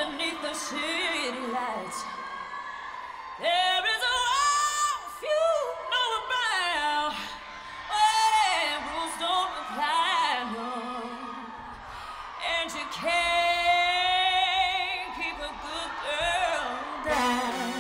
underneath the city lights. There is a world few know about. Oh, rules don't apply, no. And you can't keep a good girl down.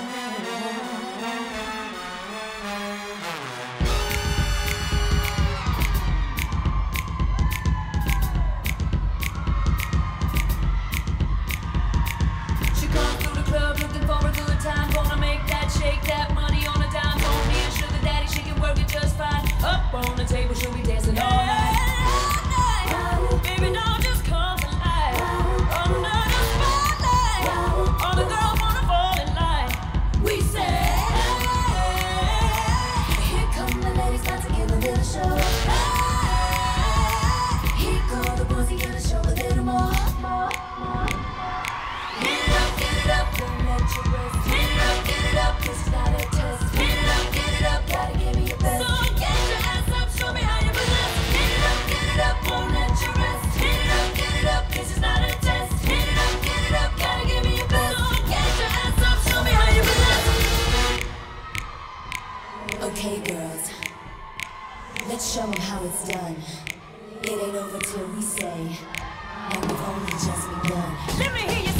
She comes through the club looking for a good time. Gonna make that shake, that money on a dime. Don't be a sugar daddy, she can work it just fine. Up on the table, she'll be dancing all night. Baby, don't just come alive. Under the spotlight, all the girls wanna fall in line. We say, here come the ladies, about to give a little show. Here go the boys, he gonna show a little more. Get it up, don't let your rest. Get it up, this is not a test. Get it up, gotta give me your best. So get your ass up, show me how you possess. Get it up, won't let you rest. Get it up, this is not a test. Get it up, gotta give me your best. So get your ass up, show me how you possess. Okay, girls, let's show them how it's done. It ain't over till we say, and we've only just begun. Let me hear you.